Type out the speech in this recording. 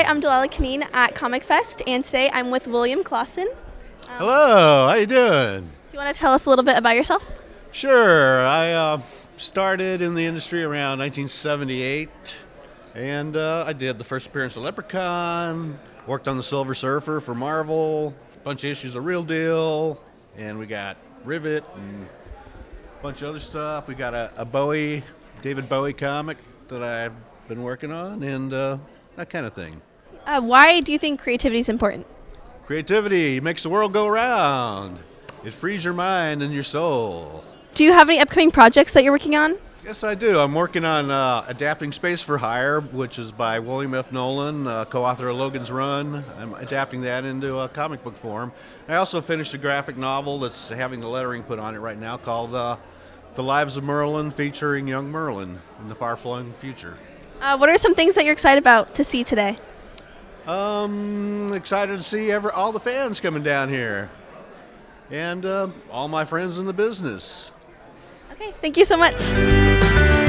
Hi, I'm Delilah Kaneen at Comic Fest, and today I'm with William Clausen. Hello, how you doing? Do you want to tell us a little bit about yourself? Sure, I started in the industry around 1978, and I did the first appearance of Leprechaun, worked on the Silver Surfer for Marvel, a bunch of issues of Real Deal, and we got Rivet and a bunch of other stuff. We got a David Bowie comic that I've been working on, and that kind of thing. Why do you think creativity is important? Creativity makes the world go round. It frees your mind and your soul. Do you have any upcoming projects that you're working on? Yes, I do. I'm working on adapting Space for Hire, which is by William F. Nolan, co-author of Logan's Run. I'm adapting that into a comic book form. I also finished a graphic novel that's having the lettering put on it right now called The Lives of Merlin, featuring young Merlin in the far-flung future. What are some things that you're excited about to see today? Excited to see all the fans coming down here, and all my friends in the business. Okay, thank you so much.